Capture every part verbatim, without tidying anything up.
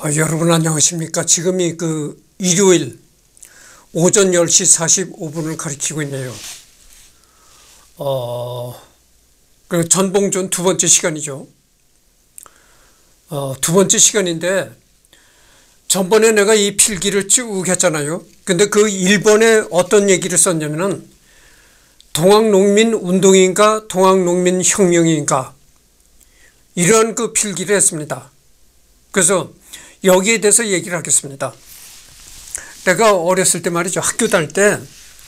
어, 여러분 안녕하십니까. 지금이 그 일요일 오전 열 시 사십오 분을 가리키고 있네요. 어, 그 전봉준 두 번째 시간이죠. 어, 두 번째 시간인데 전번에 내가 이 필기를 쭉 했잖아요. 근데 그 일 번에 어떤 얘기를 썼냐면은 동학농민운동인가 동학농민혁명인가 이런 그 필기를 했습니다. 그래서 여기에 대해서 얘기를 하겠습니다. 내가 어렸을 때 말이죠. 학교 다닐 때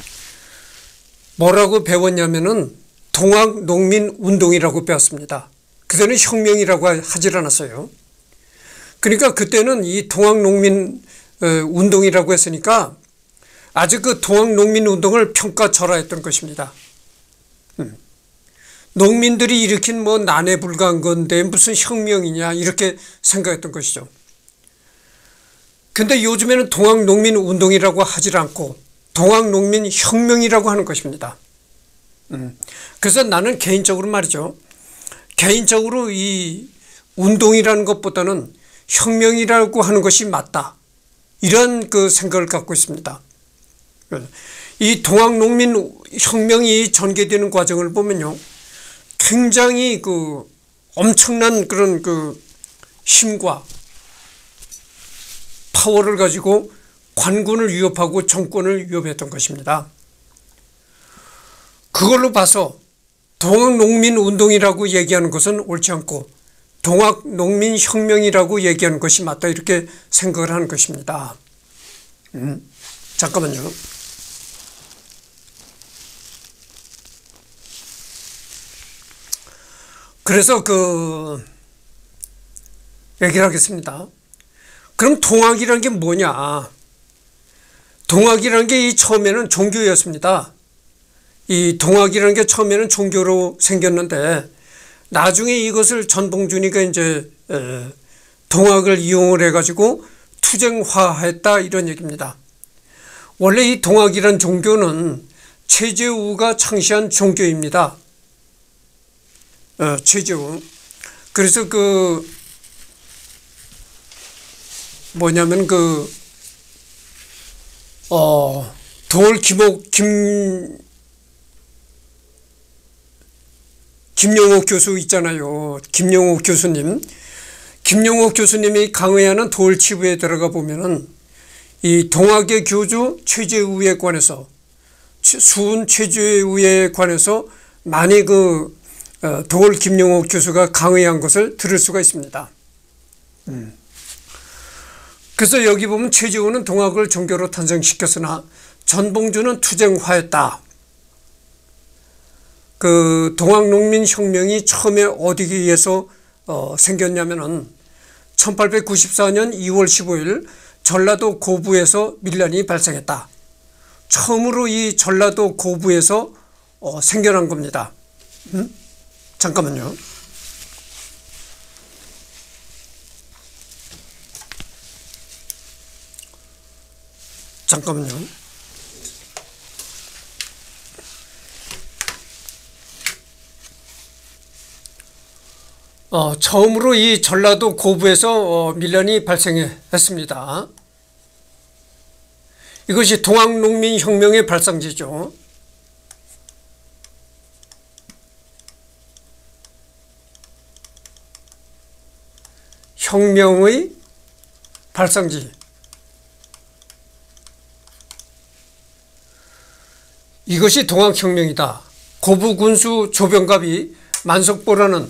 뭐라고 배웠냐면은 동학농민운동이라고 배웠습니다. 그때는 혁명이라고 하질 않았어요. 그러니까 그때는 이 동학농민운동이라고 했으니까 아주 그 동학농민운동을 평가절하했던 것입니다. 음. 농민들이 일으킨 뭐 난에 불과한 건데 무슨 혁명이냐 이렇게 생각했던 것이죠. 근데 요즘에는 동학농민운동이라고 하질 않고 동학농민혁명이라고 하는 것입니다. 음. 그래서 나는 개인적으로 말이죠. 개인적으로 이 운동이라는 것보다는 혁명이라고 하는 것이 맞다. 이런 그 생각을 갖고 있습니다. 이 동학농민혁명이 전개되는 과정을 보면요. 굉장히 그 엄청난 그런 그 힘과 파워를 가지고 관군을 위협하고 정권을 위협했던 것입니다. 그걸로 봐서 동학농민운동이라고 얘기하는 것은 옳지 않고 동학농민혁명이라고 얘기하는 것이 맞다 이렇게 생각을 하는 것입니다. 음, 잠깐만요. 그래서 그 얘기를 하겠습니다. 그럼 동학이라는 게 뭐냐? 동학이라는 게 이 처음에는 종교였습니다. 이 동학이라는 게 처음에는 종교로 생겼는데 나중에 이것을 전봉준이가 이제 동학을 이용을 해가지고 투쟁화했다 이런 얘기입니다. 원래 이 동학이란 종교는 최재우가 창시한 종교입니다. 어, 최재우. 그래서 그 뭐냐면 그 어, 돌 김옥 김 김용옥 교수 있잖아요. 김용옥 교수님. 김용옥 교수님이 강의하는 돌치부에 들어가 보면은 이 동학의 교주 최재우에 관해서 수훈 최재우에 관해서 많이 그 돌 김용옥 교수가 강의한 것을 들을 수가 있습니다. 음. 그래서 여기 보면 최재우는 동학을 종교로 탄생시켰으나 전봉준은 투쟁화했다. 그 동학농민혁명이 처음에 어디에서 어, 생겼냐면은 천팔백구십사 년 이월 십오일 전라도 고부에서 밀란이 발생했다. 처음으로 이 전라도 고부에서 어, 생겨난 겁니다. 음? 잠깐만요. 잠깐만요. 어, 처음으로 이 전라도 고부에서 어, 밀란이 발생했습니다. 이것이 동학농민혁명의 발상지죠. 혁명의 발상지. 이것이 동학혁명이다. 고부군수 조병갑이 만석보라는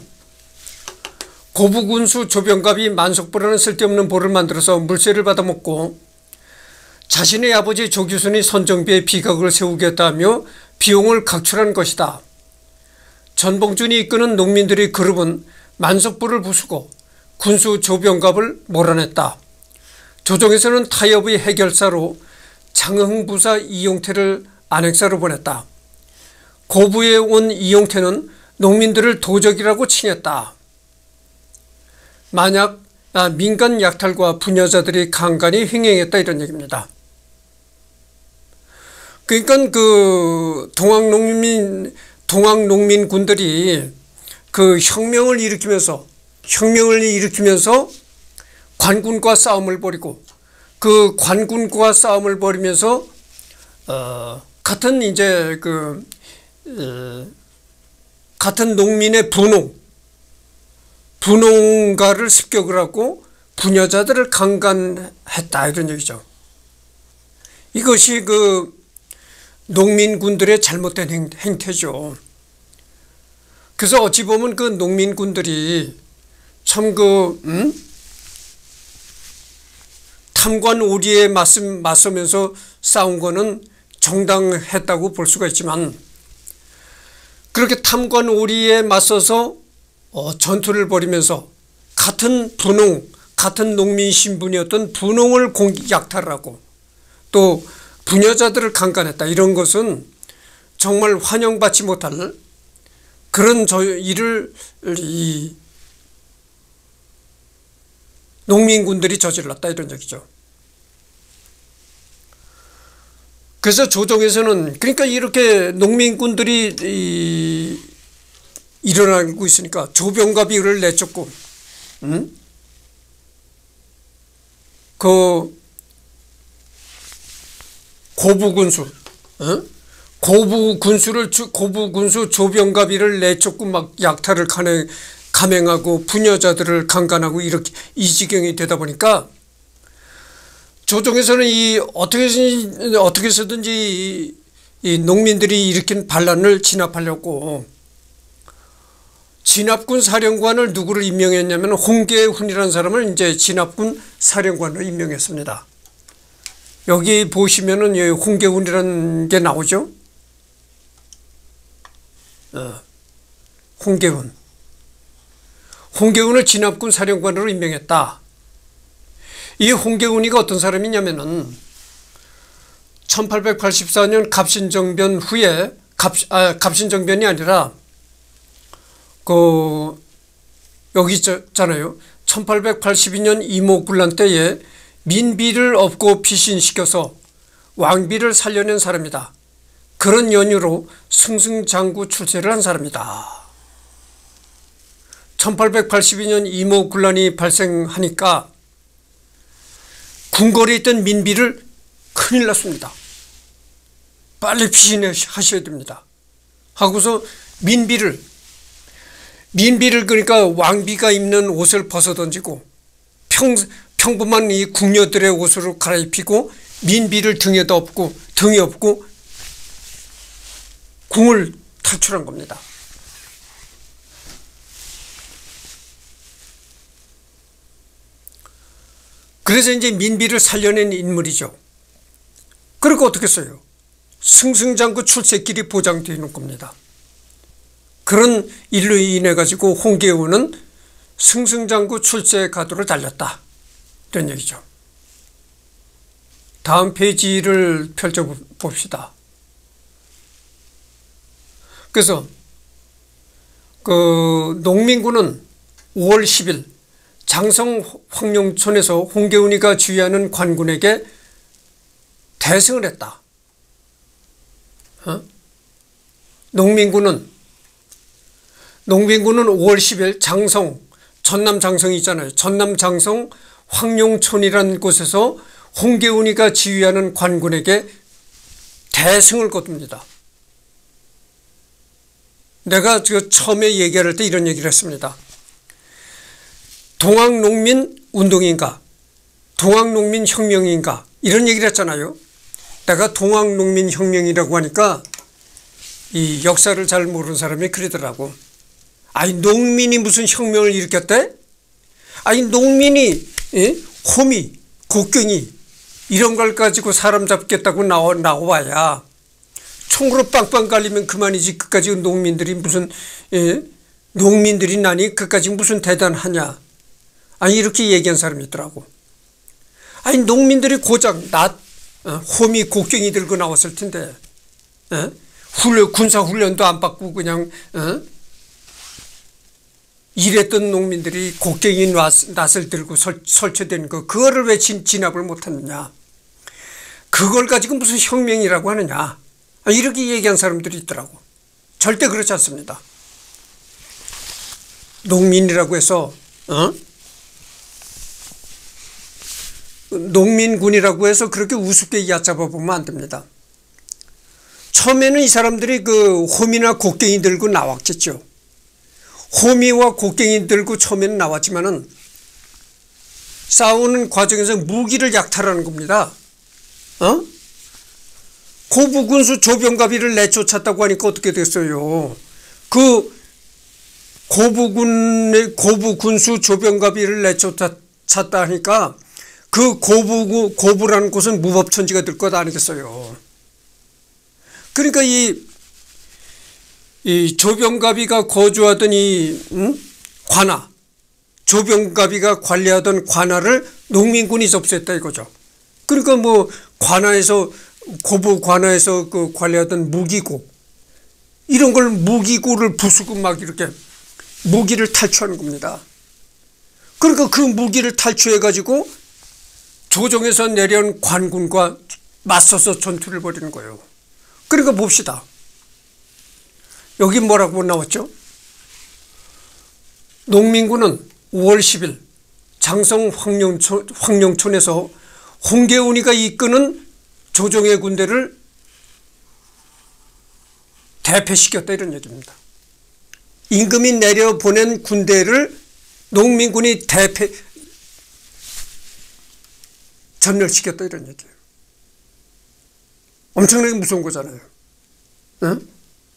고부군수 조병갑이 만석보라는 쓸데없는 보를 만들어서 물세를 받아먹고 자신의 아버지 조규순이 선정비에 비각을 세우겠다며 비용을 각출한 것이다. 전봉준이 이끄는 농민들의 그룹은 만석보를 부수고 군수 조병갑을 몰아냈다. 조정에서는 타협의 해결사로 장흥부사 이용태를 안핵사로 보냈다. 고부에 온 이용태는 농민들을 도적이라고 칭했다. 만약 아, 민간 약탈과 부녀자들이 간간히 횡행했다 이런 얘기입니다. 그러니까 그 동학농민 동학농민군들이 그 혁명을 일으키면서 혁명을 일으키면서 관군과 싸움을 벌이고 그 관군과 싸움을 벌이면서 어, 같은 이제 그 어, 같은 농민의 분홍 분홍가를 습격을 하고 부녀자들을 강간했다 이런 얘기죠. 이것이 그 농민군들의 잘못된 행, 행태죠. 그래서 어찌 보면 그 농민군들이 참 그 음? 탐관 오리에 맞서, 맞서면서 싸운 거는 정당했다고 볼 수가 있지만 그렇게 탐관 오리에 맞서서 어, 전투를 벌이면서 같은 분홍 같은 농민 신분이었던 분홍을 공격 약탈을 하고 또 부녀자들을 강간했다 이런 것은 정말 환영받지 못할 그런 저 일을 이 농민군들이 저질렀다 이런 얘기죠. 그래서 조정에서는 그러니까 이렇게 농민군들이 이 일어나고 있으니까 조병갑이 이를 내쫓고 음? 그 고부군수 어? 고부군수를 고부군수 조병갑이를 내쫓고 막 약탈을 감행, 감행하고 부녀자들을 강간하고 이렇게 이 지경이 되다 보니까 조정에서는 이 어떻게 어떻게 해서든지 이, 이 농민들이 일으킨 반란을 진압하려고 진압군 사령관을 누구를 임명했냐면 홍계훈이라는 사람을 이제 진압군 사령관으로 임명했습니다. 여기 보시면은 홍계훈이라는 게 나오죠. 어, 홍계훈. 홍계훈을 진압군 사령관으로 임명했다. 이 홍계훈이가 어떤 사람이냐면은 천팔백팔십사 년 갑신정변 후에 갑, 아, 갑신정변이 아니라 그 여기 있잖아요. 천팔백팔십이 년 이모군란 때에 민비를 업고 피신시켜서 왕비를 살려낸 사람이다. 그런 연유로 승승장구 출세를 한 사람이다. 천팔백팔십이 년 이모군란이 발생하니까 궁궐에 있던 민비를 큰일 났습니다. 빨리 피신하셔야 됩니다. 하고서 민비를 민비를 그러니까 왕비가 입는 옷을 벗어던지고 평, 평범한 이 궁녀들의 옷으로 갈아입히고 민비를 등에다 업고 등에 업고 궁을 탈출한 겁니다. 그래서 이제 민비를 살려낸 인물이죠. 그러니까 어떻게 했어요? 승승장구 출세길이 보장되어 있는 겁니다. 그런 일로 인해 가지고 홍계훈은 승승장구 출세 가도를 달렸다. 이런 얘기죠. 다음 페이지를 펼쳐봅시다. 그래서 그 농민군은 오월 십일 장성 황룡촌에서 홍계훈이가 주의하는 관군에게 대승을 했다. 어? 농민군은 농민군은 오월 십일 장성 전남 장성이 있잖아요. 전남 장성 황룡촌이라는 곳에서 홍계훈이가 지휘하는 관군에게 대승을 거둡니다. 내가 그 처음에 얘기할 때 이런 얘기를 했습니다. 동학농민 운동인가 동학농민 혁명인가 이런 얘기를 했잖아요. 내가 동학농민 혁명이라고 하니까 이 역사를 잘 모르는 사람이 그러더라고. 아니 농민이 무슨 혁명을 일으켰대? 아니 농민이 예? 호미 곡괭이 이런 걸 가지고 사람 잡겠다고 나와, 나와야 총으로 빵빵 갈리면 그만이지. 그까지 농민들이 무슨 예? 농민들이 나니 그까지 무슨 대단하냐. 아니 이렇게 얘기한 사람이 있더라고. 아니 농민들이 고작 낫 어, 호미 곡괭이 들고 나왔을 텐데 어? 훈련, 군사훈련도 안 받고 그냥 어? 일했던 농민들이 곡괭이 낫을 들고 설, 설치된 거 그거를 왜 진, 진압을 못했느냐. 그걸 가지고 무슨 혁명이라고 하느냐. 이렇게 얘기한 사람들이 있더라고. 절대 그렇지 않습니다. 농민이라고 해서 어? 농민군이라고 해서 그렇게 우습게 얕잡아 보면 안 됩니다. 처음에는 이 사람들이 그 호미나 곡괭이 들고 나왔겠죠. 호미와 곡괭이 들고 처음에는 나왔지만은 싸우는 과정에서 무기를 약탈하는 겁니다. 어? 고부군수 조병가비를 내쫓았다고 하니까 어떻게 됐어요? 그 고부군, 고부군수 조병가비를 내쫓았다 하니까 그 고부, 고부라는 곳은 무법천지가 될 것 아니겠어요? 그러니까 이, 이 조병가비가 거주하던 이, 음? 관아, 조병가비가 관리하던 관아를 농민군이 접수했다 이거죠. 그러니까 뭐 관아에서, 고부 관아에서 그 관리하던 무기고, 이런 걸 무기고를 부수고 막 이렇게 무기를 탈취하는 겁니다. 그러니까 그 무기를 탈취해 가지고 조정에서 내려온 관군과 맞서서 전투를 벌이는 거예요. 그러니까 봅시다. 여기 뭐라고 나왔죠? 농민군은 오월 십일 장성 황룡촌, 황룡촌에서 홍계운이가 이끄는 조정의 군대를 대패시켰다 이런 얘기입니다. 임금이 내려보낸 군대를 농민군이 대패 전멸시켰다 이런 얘기예요. 엄청나게 무서운 거잖아요. 응?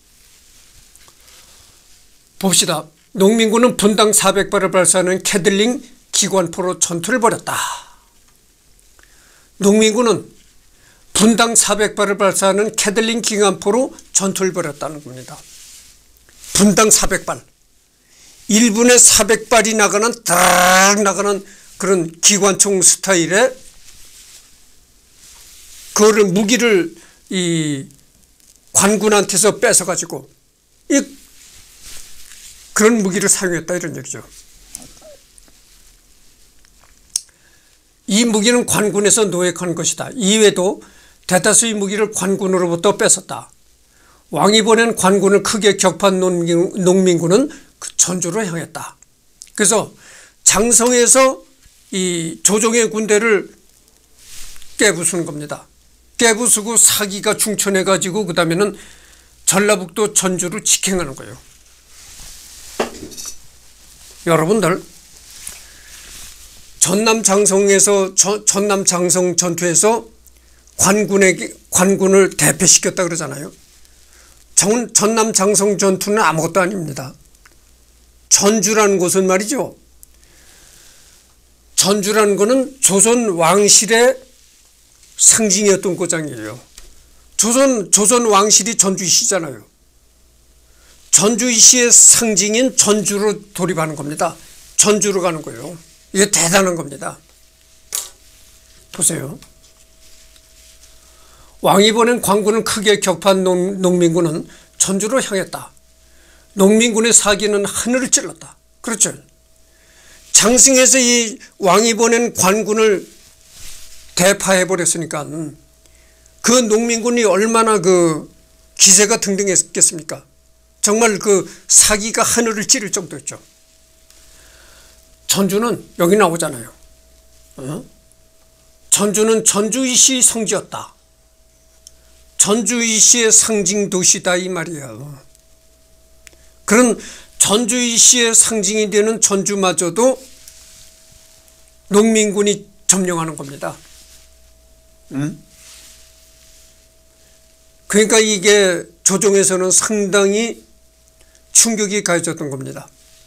봅시다. 농민군은 분당 사백 발을 발사하는 캐들링 기관포로 전투를 벌였다. 농민군은 분당 사백 발을 발사하는 캐들링 기관포로 전투를 벌였다는 겁니다. 분당 사백 발. 일 분에 사백 발이 나가는 딱 나가는 그런 기관총 스타일의 그거를 무기를 이 관군한테서 뺏어가지고 이 그런 무기를 사용했다 이런 얘기죠. 이 무기는 관군에서 노획한 것이다. 이외에도 대다수의 무기를 관군으로부터 뺏었다. 왕이 보낸 관군을 크게 격파한 농민군은 그 전주로 향했다. 그래서 장성에서 이 조정의 군대를 깨부수는 겁니다. 깨부수고 사기가 충천해 가지고 그 다음에는 전라북도 전주를 직행하는 거예요. 여러분들 전남 장성에서 저, 전남 장성 전투에서 관군에게 관군을 대패시켰다 그러잖아요. 전, 전남 장성 전투는 아무것도 아닙니다. 전주라는 곳은 말이죠. 전주라는 것은 조선 왕실의 상징이었던 고장이에요. 조선, 조선 왕실이 전주시잖아요. 전주시의 상징인 전주로 돌입하는 겁니다. 전주로 가는 거예요. 이게 대단한 겁니다. 보세요. 왕이 보낸 관군을 크게 격파한 농, 농민군은 전주로 향했다. 농민군의 사기는 하늘을 찔렀다. 그렇죠. 장승에서 이 왕이 보낸 관군을 대파해버렸으니까 그 농민군이 얼마나 그 기세가 등등했겠습니까? 정말 그 사기가 하늘을 찌를 정도였죠. 전주는 여기 나오잖아요. 어? 전주는 전주이시 성지였다. 전주이시의 상징 도시다 이 말이야. 그런 전주이시의 상징이 되는 전주마저도 농민군이 점령하는 겁니다. 음? 그러니까 이게 조정에서는 상당히 충격이 가해졌던 겁니다.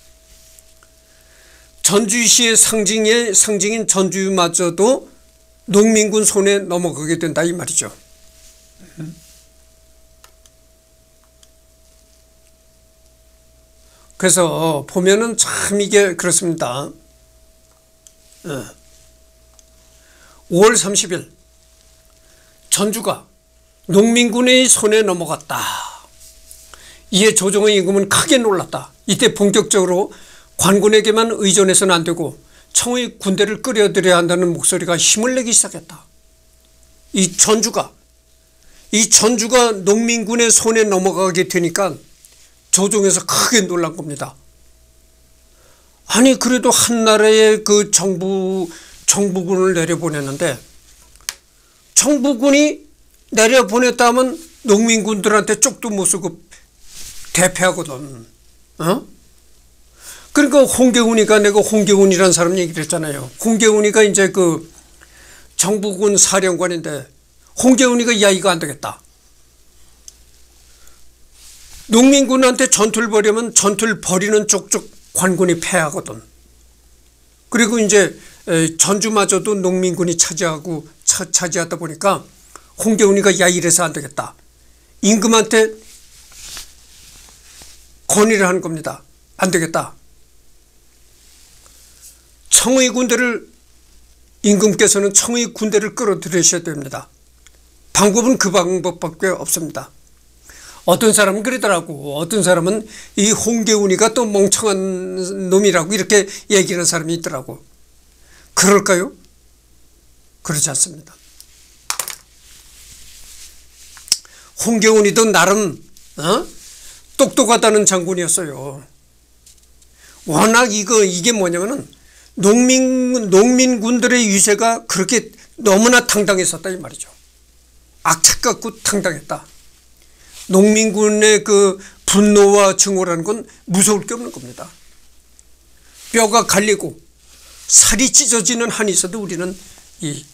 전주시의 상징의 상징인 전주마저도 농민군 손에 넘어가게 된다 이 말이죠. 그래서 보면은 참 이게 그렇습니다. 오월 삼십일 전주가 농민군의 손에 넘어갔다. 이에 조정의 임금은 크게 놀랐다. 이때 본격적으로 관군에게만 의존해서는 안 되고 청의 군대를 끌어들여야 한다는 목소리가 힘을 내기 시작했다. 이 전주가 이 전주가 농민군의 손에 넘어가게 되니까 조정에서 크게 놀란 겁니다. 아니 그래도 한나라의 그 정부 정부군을 내려보냈는데 정부군이 내려보냈다 하면 농민군들한테 쪽도 못 쓰고 대패하거든. 어? 그러니까 홍계훈이가, 내가 홍계훈이라는 사람 얘기를 했잖아요. 홍계훈이가 이제 그 정부군 사령관인데 홍계훈이가 야 이거 안 되겠다. 농민군한테 전투를 벌이면 전투를 벌이는 쪽쪽 관군이 패하거든. 그리고 이제 전주마저도 농민군이 차지하고 차, 차지하다 보니까 홍계훈이가 야 이래서 안 되겠다. 임금한테 건의를 하는 겁니다. 안 되겠다. 청의 군대를, 임금께서는 청의 군대를 끌어들이셔야 됩니다. 방법은 그 방법밖에 없습니다. 어떤 사람은 그러더라고. 어떤 사람은 이 홍계훈이가 또 멍청한 놈이라고 이렇게 얘기하는 사람이 있더라고. 그럴까요? 그렇지 않습니다. 홍계훈이도 나름 어? 똑똑하다는 장군이었어요. 워낙 이거 이게 뭐냐면은 농민 농민군들의 위세가 그렇게 너무나 당당했었다 이 말이죠. 악착 같고 당당했다. 농민군의 그 분노와 증오라는 건 무서울 게 없는 겁니다. 뼈가 갈리고 살이 찢어지는 한이 있어도 우리는 이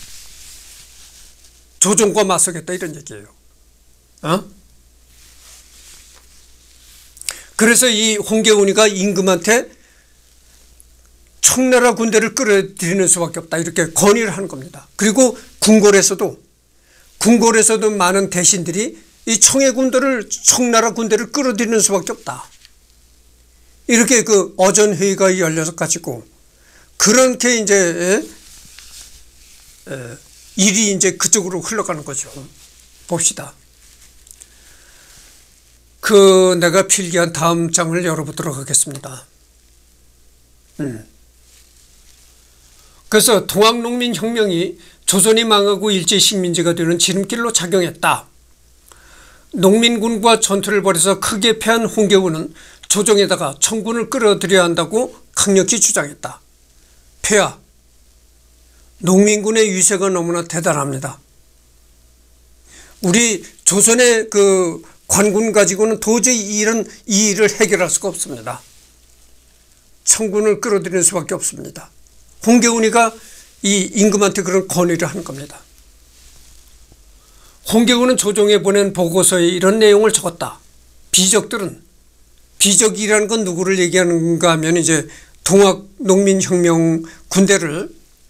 조정과 맞서겠다 이런 얘기예요. 어? 그래서 이 홍계훈이가 임금한테 청나라 군대를 끌어들이는 수밖에 없다 이렇게 건의를 하는 겁니다. 그리고 궁궐에서도 궁궐에서도 많은 대신들이 이 청해 군대를 청나라 군대를 끌어들이는 수밖에 없다. 이렇게 그 어전 회의가 열려서 가지고 그렇게 이제 에, 에, 일이 이제 그쪽으로 흘러가는 거죠. 봅시다. 그 내가 필기한 다음 장을 열어보도록 하겠습니다. 음. 그래서 동학농민혁명이 조선이 망하고 일제식민지가 되는 지름길로 작용했다. 농민군과 전투를 벌여서 크게 패한 홍계훈은 조정에다가 청군을 끌어들여야 한다고 강력히 주장했다. 폐하, 농민군의 위세가 너무나 대단합니다. 우리 조선의 그 관군 가지고는 도저히 이런 이 일을 해결할 수가 없습니다. 청군을 끌어들이는 수밖에 없습니다. 홍계훈이가 이 임금한테 그런 건의를 하는 겁니다. 홍계훈은 조정에 보낸 보고서에 이런 내용을 적었다. 비적들은, 비적이라는 건 누구를 얘기하는가 하면 이제 동학농민혁명 군대를,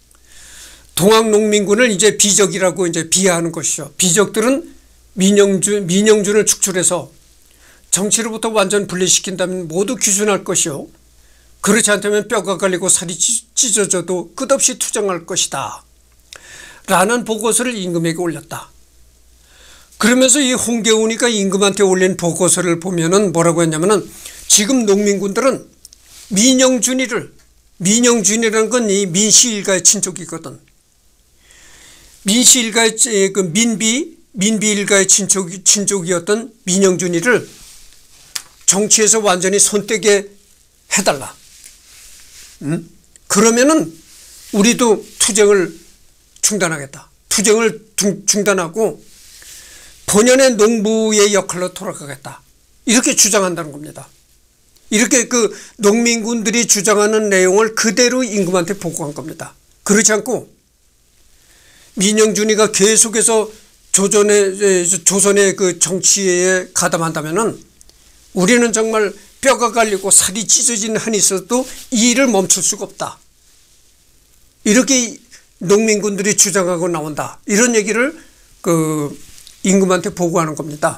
동학농민군을 이제 비적이라고 이제 비하하는 것이죠. 비적들은 민영준, 민영준을 축출해서 정치로부터 완전 분리시킨다면 모두 귀순할 것이요. 그렇지 않다면 뼈가 갈리고 살이 찢어져도 끝없이 투쟁할 것이다. 라는 보고서를 임금에게 올렸다. 그러면서 이 홍계훈이가 임금한테 올린 보고서를 보면은 뭐라고 했냐면은 지금 농민군들은 민영준이를, 민영준이라는 건 이 민씨일가의 친족이거든. 민씨일가의 그 민비, 민비일가의 친족, 친족이었던 민영준이를 정치에서 완전히 손떼게 해달라. 음? 그러면은 우리도 투쟁을 중단하겠다. 투쟁을 중단하고 본연의 농부의 역할로 돌아가겠다. 이렇게 주장한다는 겁니다. 이렇게 그 농민군들이 주장하는 내용을 그대로 임금한테 보고한 겁니다. 그렇지 않고 민영준이가 계속해서 조선의, 조선의 그 정치에 가담한다면은 우리는 정말 뼈가 갈리고 살이 찢어지는 한이 있어도 이 일을 멈출 수가 없다. 이렇게 농민군들이 주장하고 나온다. 이런 얘기를 그 임금한테 보고하는 겁니다.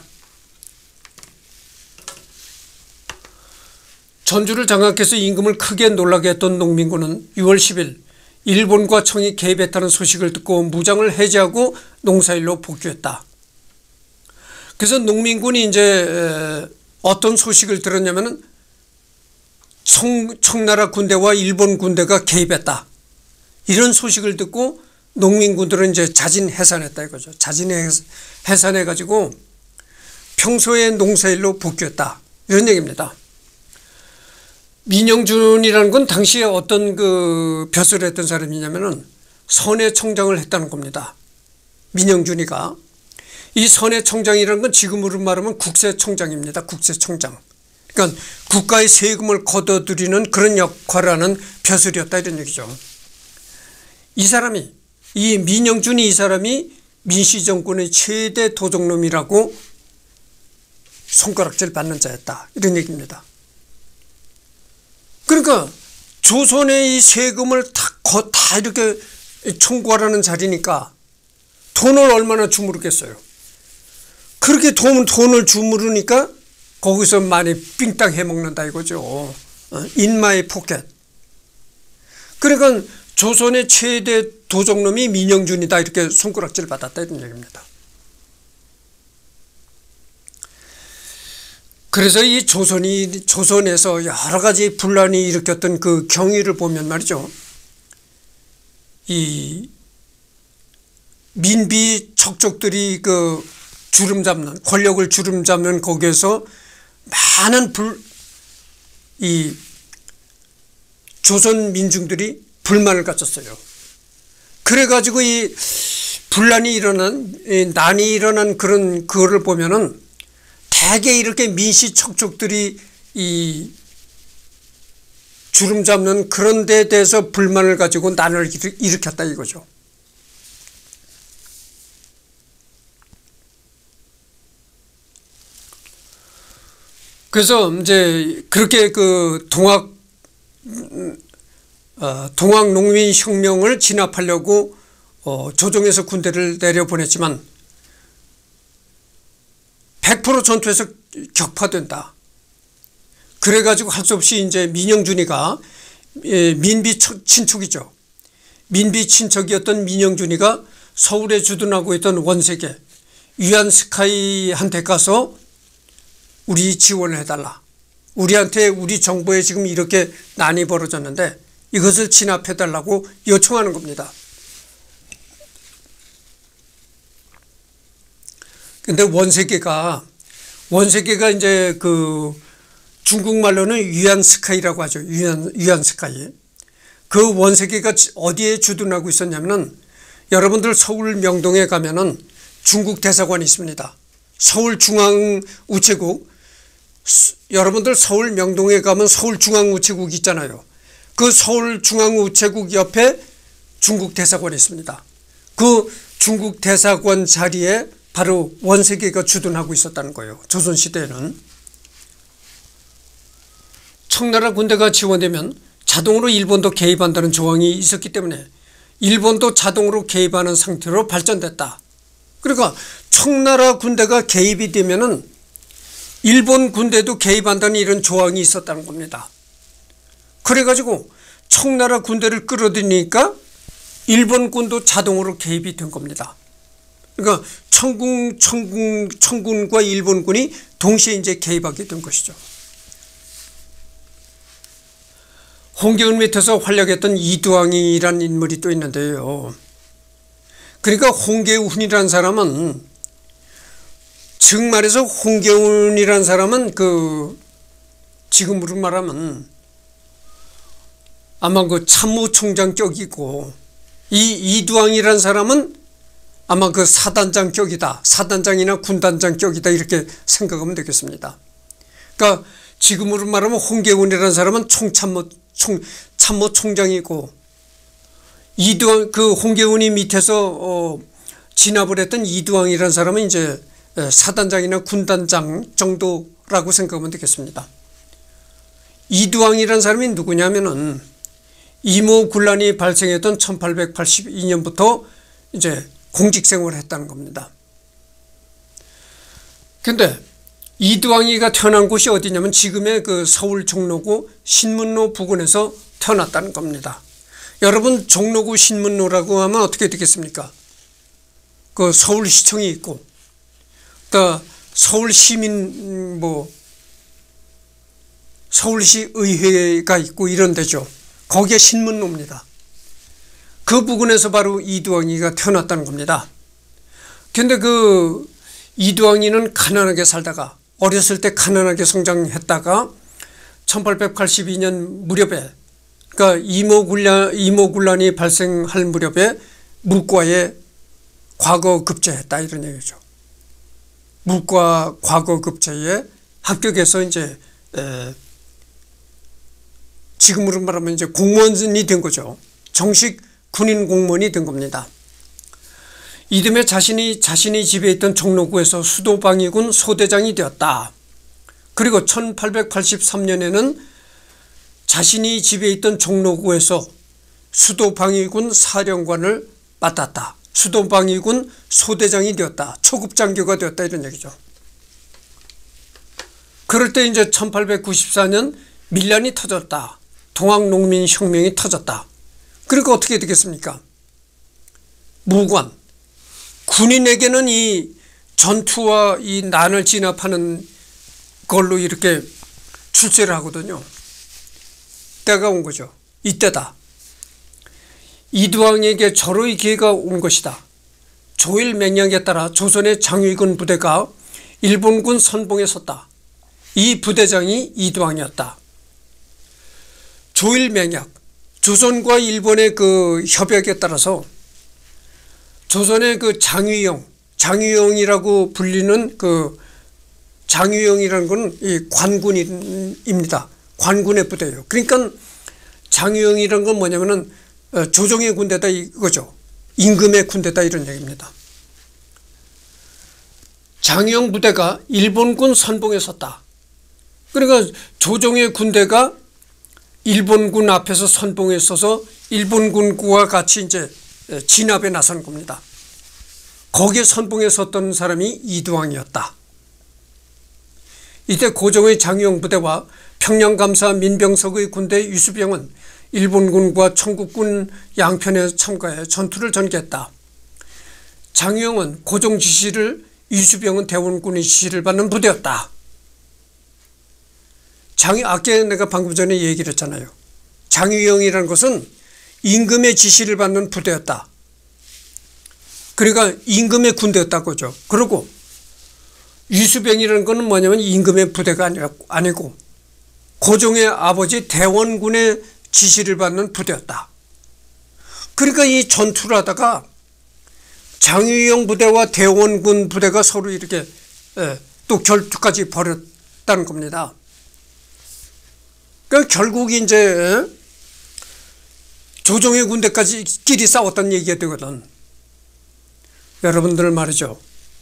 전주를 장악해서 임금을 크게 놀라게 했던 농민군은 유월 십일 일본과 청이 개입했다는 소식을 듣고 무장을 해제하고 농사일로 복귀했다. 그래서 농민군이 이제 어떤 소식을 들었냐면은 청, 청나라 군대와 일본 군대가 개입했다. 이런 소식을 듣고 농민군들은 이제 자진 해산했다 이거죠. 자진 해산해 가지고 평소의 농사일로 복귀했다. 이런 얘기입니다. 민영준이라는 건 당시에 어떤 그 벼슬을 했던 사람이냐면은 선해청장을 했다는 겁니다. 민영준이가. 이 선해청장이라는 건 지금으로 말하면 국세청장입니다. 국세청장. 그러니까 국가의 세금을 걷어들이는 그런 역할을 하는 벼슬이었다 이런 얘기죠. 이 사람이, 이 민영준이 이 사람이 민시정권의 최대 도적놈이라고 손가락질 받는 자였다 이런 얘기입니다. 그러니까 조선의 이 세금을 다, 다 이렇게 청구하라는 자리니까 돈을 얼마나 주무르겠어요. 그렇게 돈, 돈을 주무르니까 거기서 많이 삥땅 해먹는다 이거죠. 인마의 포켓. 그러니까 조선의 최대 도적놈이 민영준이다 이렇게 손가락질 받았다 이런 얘기입니다. 그래서 이 조선이, 조선에서 여러 가지 분란이 일으켰던 그 경위를 보면 말이죠. 이 민비 척족들이 그 주름 잡는, 권력을 주름 잡는 거기에서 많은 불, 이 조선 민중들이 불만을 가졌어요. 그래가지고 이 분란이 일어난, 이 난이 일어난 그런 그거를 보면은 대개 이렇게 민씨 척족들이 이 주름 잡는 그런 데 대해서 불만을 가지고 난을 일으켰다 이거죠. 그래서 이제 그렇게 그 동학, 어, 동학농민혁명을 진압하려고 어, 조정에서 군대를 내려보냈지만 백 퍼센트 전투에서 격파된다. 그래가지고 할 수 없이 이제 민영준이가, 예, 민비 친척이죠. 민비 친척이었던 민영준이가 서울에 주둔하고 있던 원색에 위안스카이한테 가서 우리 지원을 해달라. 우리한테 우리 정부에 지금 이렇게 난이 벌어졌는데 이것을 진압해달라고 요청하는 겁니다. 근데 원세계가, 원세계가 이제 그 중국말로는 위안스카이라고 하죠. 위안, 위안스카이. 그 원세계가 어디에 주둔하고 있었냐면은 여러분들 서울 명동에 가면은 중국 대사관이 있습니다. 서울중앙우체국. 여러분들 서울 명동에 가면 서울중앙우체국 있잖아요. 그 서울중앙우체국 옆에 중국 대사관이 있습니다. 그 중국 대사관 자리에 바로 원세계가 주둔하고 있었다는 거예요. 조선시대에는. 청나라 군대가 지원되면 자동으로 일본도 개입한다는 조항이 있었기 때문에 일본도 자동으로 개입하는 상태로 발전됐다. 그러니까 청나라 군대가 개입이 되면은 일본 군대도 개입한다는 이런 조항이 있었다는 겁니다. 그래가지고 청나라 군대를 끌어들이니까 일본군도 자동으로 개입이 된 겁니다. 그러니까 청군, 청군, 청군과 일본군이 동시에 이제 개입하게 된 것이죠. 홍계운 밑에서 활약했던 이두왕이라는 인물이 또 있는데요. 그러니까 홍계운이라는 사람은, 즉 말해서 홍계운이라는 사람은 그 지금으로 말하면 아마 그 참모총장격이고, 이 이두왕이라는 사람은 아마 그 사단장격이다. 사단장이나 군단장격이다. 이렇게 생각하면 되겠습니다. 그러니까 지금으로 말하면 홍계운이라는 사람은 총참모, 총, 참모총장이고, 이두왕, 그 홍계운이 밑에서 어, 진압을 했던 이두왕이라는 사람은 이제 사단장이나 군단장 정도라고 생각하면 되겠습니다. 이두왕이라는 사람이 누구냐면은 이모군란이 발생했던 천팔백팔십이 년부터 이제 공직생활을 했다는 겁니다. 근데 이두왕이가 태어난 곳이 어디냐면 지금의 그 서울 종로구 신문로 부근에서 태어났다는 겁니다. 여러분 종로구 신문로라고 하면 어떻게 되겠습니까? 그 서울시청이 있고, 또 서울시민 뭐 서울시 의회가 있고 이런 데죠. 거기에 신문로입니다. 그 부근에서 바로 이두왕이가 태어났다는 겁니다. 그런데 그 이두왕이는 가난하게 살다가, 어렸을 때 가난하게 성장했다가 천팔백팔십이 년 무렵에, 그러니까 이모군란, 이모군란이 발생할 무렵에 물과에 과거 급제했다 이런 얘기죠. 물과 과거 급제에 합격해서 이제 에, 지금으로 말하면 이제 공무원이 된 거죠. 정식 군인 공무원이 된 겁니다. 이듬해 자신이 자신이 지배했던 종로구에서 수도방위군 소대장이 되었다. 그리고 천팔백팔십삼 년에는 자신이 지배했던 종로구에서 수도방위군 사령관을 맡았다. 수도방위군 소대장이 되었다. 초급 장교가 되었다 이런 얘기죠. 그럴 때 이제 천팔백구십사 년 밀란이 터졌다. 동학농민혁명이 터졌다. 그러니까 어떻게 되겠습니까? 무관 군인에게는 이 전투와 이 난을 진압하는 걸로 이렇게 출세를 하거든요. 때가 온 거죠. 이때다. 이두왕에게 절호의 기회가 온 것이다. 조일 맹약에 따라 조선의 장위군 부대가 일본군 선봉에 섰다. 이 부대장이 이두왕이었다. 조일 맹약, 조선과 일본의 그 협약에 따라서 조선의 그 장위영, 장위영이라고 불리는 그 장위영이라는 건 이 관군입니다. 관군의 부대예요. 그러니까 장위영이라는 건 뭐냐면은 조정의 군대다 이거죠. 임금의 군대다 이런 얘기입니다. 장위영 부대가 일본군 선봉에 섰다. 그러니까 조정의 군대가 일본군 앞에서 선봉에 서서 일본군과 같이 이제 진압에 나선 겁니다. 거기에 선봉에 섰던 사람이 이두왕이었다. 이때 고종의 장위영 부대와 평양감사 민병석의 군대 유수병은 일본군과 청국군 양편에 참가해 전투를 전개했다. 장위영은 고종 지시를, 유수병은 대원군의 지시를 받는 부대였다. 장위, 아까 내가 방금 전에 얘기를 했잖아요. 장위영이라는 것은 임금의 지시를 받는 부대였다. 그러니까 임금의 군대였다고 하죠. 그리고 유수병이라는 것은 뭐냐면 임금의 부대가 아니고 고종의 아버지 대원군의 지시를 받는 부대였다. 그러니까 이 전투를 하다가 장위영 부대와 대원군 부대가 서로 이렇게 또 결투까지 벌였다는 겁니다. 그러니까 결국 이제 조정의 군대까지 끼리 싸웠다는 얘기가 되거든. 여러분들 말이죠.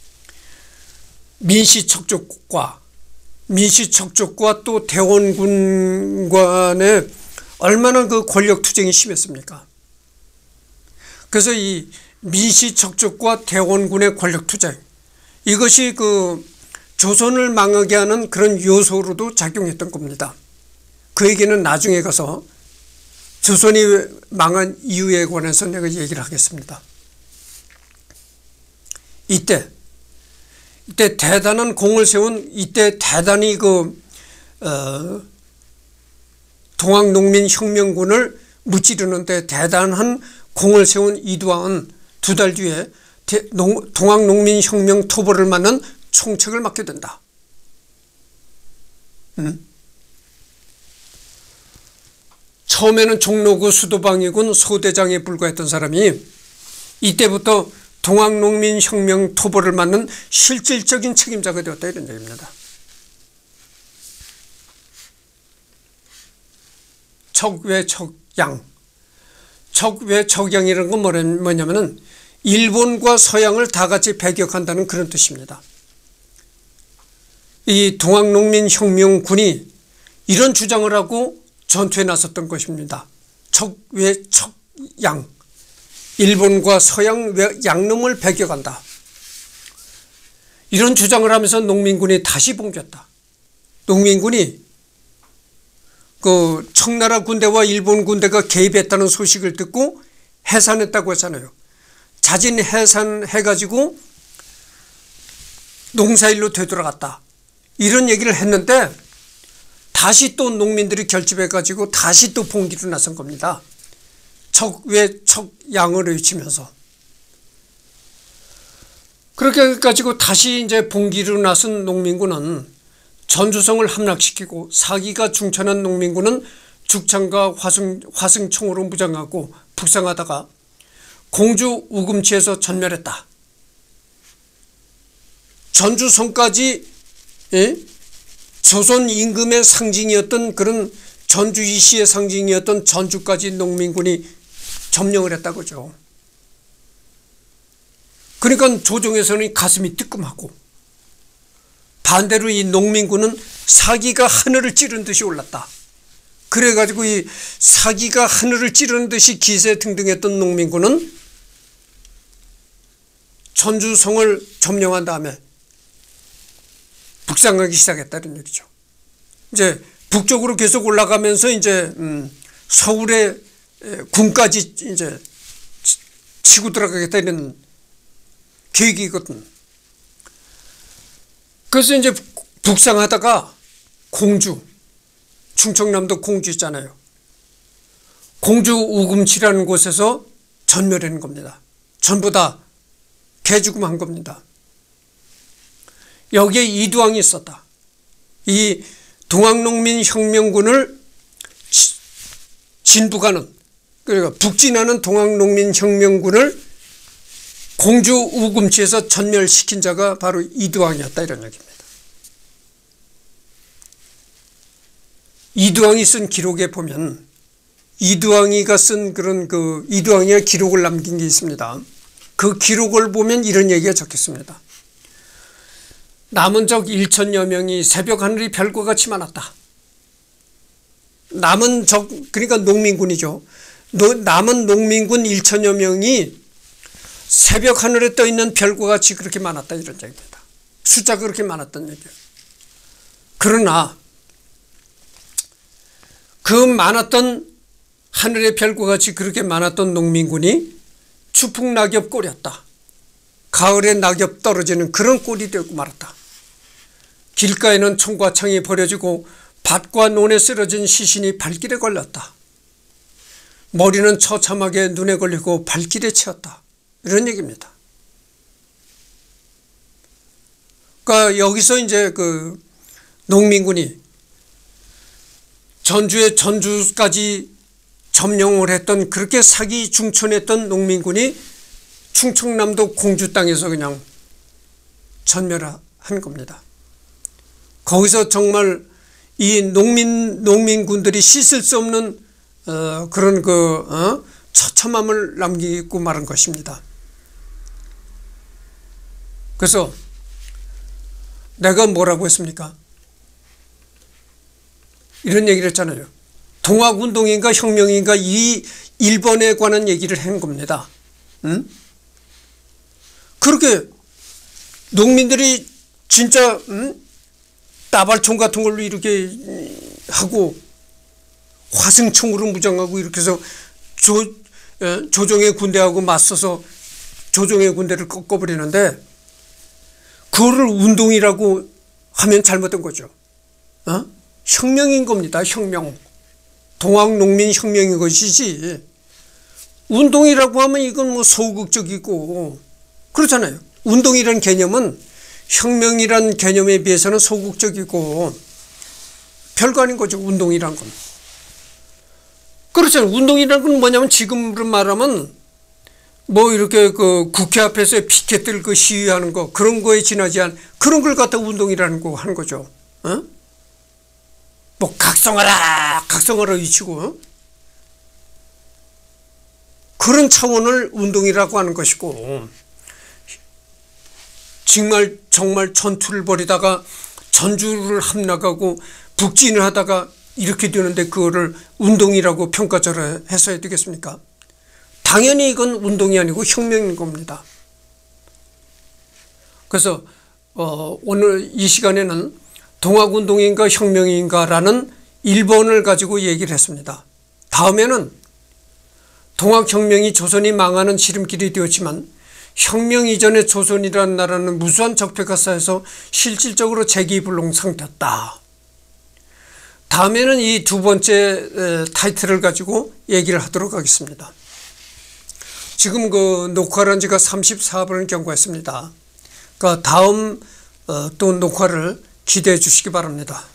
민시척족과 민시척족과 또 대원군 간에 얼마나 그 권력 투쟁이 심했습니까? 그래서 이 민시척족과 대원군의 권력 투쟁, 이것이 그 조선을 망하게 하는 그런 요소로도 작용했던 겁니다. 그 얘기는 나중에 가서 조선이 망한 이유에 관해서 내가 얘기를 하겠습니다. 이때 이때 대단한 공을 세운, 이때 대단히 그 어, 동학농민혁명군을 무찌르는데 대단한 공을 세운 이두왕은 두 달 뒤에 동학농민혁명 토벌을 맡는 총책을 맡게 된다. 음? 처음에는 종로구 수도방위군 소대장에 불과했던 사람이 이때부터 동학농민혁명 토벌을 맡는 실질적인 책임자가 되었다 이런 얘기입니다. 척외척양, 척외척양이라는 건 뭐냐면은 일본과 서양을 다 같이 배격한다는 그런 뜻입니다. 이 동학농민혁명군이 이런 주장을 하고 전투에 나섰던 것입니다. 척외척양, 일본과 서양 양놈을 배격한다. 이런 주장을 하면서 농민군이 다시 봉겼다. 농민군이 그 청나라 군대와 일본 군대가 개입했다는 소식을 듣고 해산했다고 했잖아요. 자진 해산해가지고 농사일로 되돌아갔다. 이런 얘기를 했는데 다시 또 농민들이 결집해가지고 다시 또 봉기로 나선 겁니다. 척외척양을 외치면서. 그렇게 가지고 다시 이제 봉기로 나선 농민군은 전주성을 함락시키고 사기가 중천한 농민군은 죽창과 화승, 화승총으로 무장하고 북상하다가 공주 우금치에서 전멸했다. 전주성까지 예? 조선 임금의 상징이었던 그런 전주이시의 상징이었던 전주까지 농민군이 점령을 했다고죠. 그러니까 조정에서는 가슴이 뜨끔하고, 반대로 이 농민군은 사기가 하늘을 찌른 듯이 올랐다. 그래가지고 이 사기가 하늘을 찌르는 듯이 기세등등했던 농민군은 전주성을 점령한 다음에 북상하기 시작했다는 얘기죠. 이제 북쪽으로 계속 올라가면서 이제 음 서울의 군까지 이제 치고 들어가겠다는 계획이거든. 그래서 이제 북상하다가 공주, 충청남도 공주 있잖아요. 공주 우금치라는 곳에서 전멸하는 겁니다. 전부 다 개죽음한 겁니다. 여기에 이두왕이 있었다. 이 동학농민혁명군을 진북하는, 그러니까 북진하는 동학농민혁명군을 공주 우금치에서 전멸시킨 자가 바로 이두왕이었다, 이런 얘기입니다. 이두왕이 쓴 기록에 보면, 이두왕이가 쓴 그런 그 이두왕이가 기록을 남긴 게 있습니다. 그 기록을 보면 이런 얘기가 적혔습니다. 남은 적 일천여 명이 새벽 하늘이 별과 같이 많았다. 남은 적, 그러니까 농민군이죠. 남은 농민군 일천여 명이 새벽 하늘에 떠 있는 별과 같이 그렇게 많았다, 이런 얘기입니다. 숫자가 그렇게 많았던 얘기예요. 그러나 그 많았던 하늘의 별과 같이 그렇게 많았던 농민군이 추풍낙엽 꼴이었다. 가을에 낙엽 떨어지는 그런 꼴이 되고 말았다. 길가에는 총과 창이 버려지고 밭과 논에 쓰러진 시신이 발길에 걸렸다. 머리는 처참하게 눈에 걸리고 발길에 채었다. 이런 얘기입니다. 그러니까 여기서 이제 그 농민군이 전주에 전주까지 점령을 했던, 그렇게 사기 중천했던 농민군이 충청남도 공주 땅에서 그냥 전멸한 겁니다. 거기서 정말 이 농민, 농민군들이 씻을 수 없는 어, 그런 그 어? 처참함을 남기고 말한 것입니다. 그래서 내가 뭐라고 했습니까? 이런 얘기를 했잖아요. 동학운동인가 혁명인가, 이 일본에 관한 얘기를 한 겁니다. 응? 그렇게 농민들이 진짜 응? 따발총 같은 걸로 이렇게 하고 화승총으로 무장하고 이렇게 해서 조, 조정의 군대하고 맞서서 조정의 군대를 꺾어버리는데, 그거를 운동이라고 하면 잘못된 거죠. 어? 혁명인 겁니다. 혁명. 동학농민혁명인 것이지, 운동이라고 하면 이건 뭐 소극적이고 그렇잖아요. 운동이라는 개념은 혁명이라는 개념에 비해서는 소극적이고 별거 아닌 거죠. 운동이란 건. 그렇잖아요. 운동이라는 건 뭐냐면, 지금으로 말하면 뭐 이렇게 그 국회 앞에서 피켓들 그 시위하는 거, 그런 거에 지나지 않은 그런 걸 갖다 운동이라는 거 하는 거죠. 어? 뭐 각성하라 각성하라 위치고, 어? 그런 차원을 운동이라고 하는 것이고, 정말 정말 전투를 벌이다가 전주를 함락하고 북진을 하다가 이렇게 되는데 그거를 운동이라고 평가절하 했어야 되겠습니까? 당연히 이건 운동이 아니고 혁명인 겁니다. 그래서 어, 오늘 이 시간에는 동학운동인가 혁명인가라는 일 번을 가지고 얘기를 했습니다. 다음에는 동학혁명이 조선이 망하는 지름길이 되었지만 혁명 이전의 조선이라는 나라는 무수한 적폐가 쌓여서 실질적으로 재기불능 상태였다. 다음에는 이 두 번째 타이틀을 가지고 얘기를 하도록 하겠습니다. 지금 그 녹화를 한 지가 삼십사 분을 경과했습니다. 그러니까 다음 또 녹화를 기대해 주시기 바랍니다.